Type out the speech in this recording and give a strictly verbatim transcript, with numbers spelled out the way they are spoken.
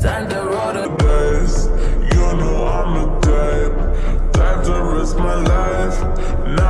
time to roll the dice. You know I'm the type, type to risk my life. Now